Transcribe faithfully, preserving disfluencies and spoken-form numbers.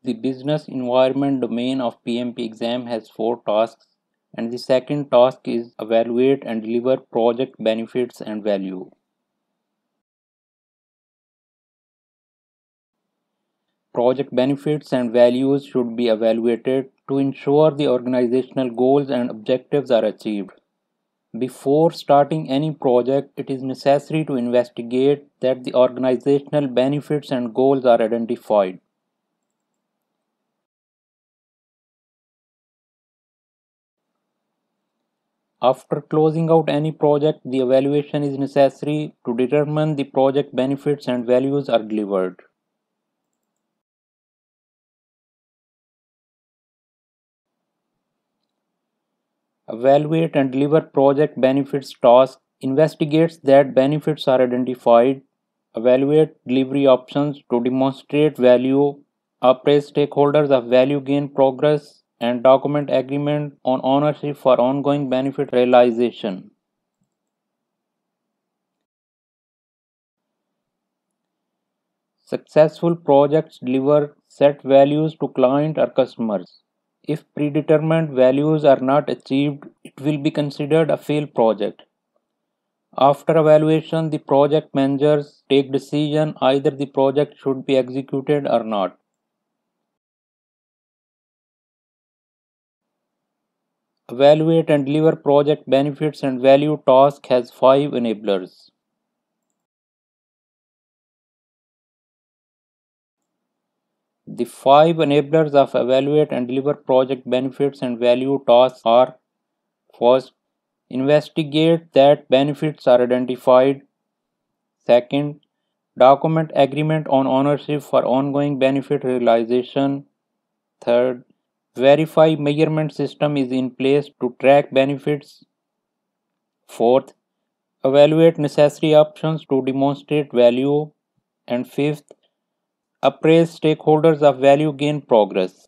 The business environment domain of P M P exam has four tasks, and the second task is evaluate and deliver project benefits and value. Project benefits and values should be evaluated to ensure the organizational goals and objectives are achieved. Before starting any project, it is necessary to investigate that the organizational benefits and goals are identified. After closing out any project, the evaluation is necessary to determine the project benefits and values are delivered. Evaluate and deliver project benefits task investigates that benefits are identified, evaluate delivery options to demonstrate value, appraise stakeholders of value gain progress, and document agreement on ownership for ongoing benefit realization. Successful projects deliver set values to client or customers. If predetermined values are not achieved, it will be considered a failed project. After evaluation, the project managers take decision either the project should be executed or not. Evaluate and deliver project benefits and value task has five enablers. The five enablers of evaluate and deliver project benefits and value tasks are: first, investigate that benefits are identified. Second, document agreement on ownership for ongoing benefit realization. Third, verify measurement system is in place to track benefits. Fourth, evaluate necessary options to demonstrate value. And fifth, appraise stakeholders of value gain progress.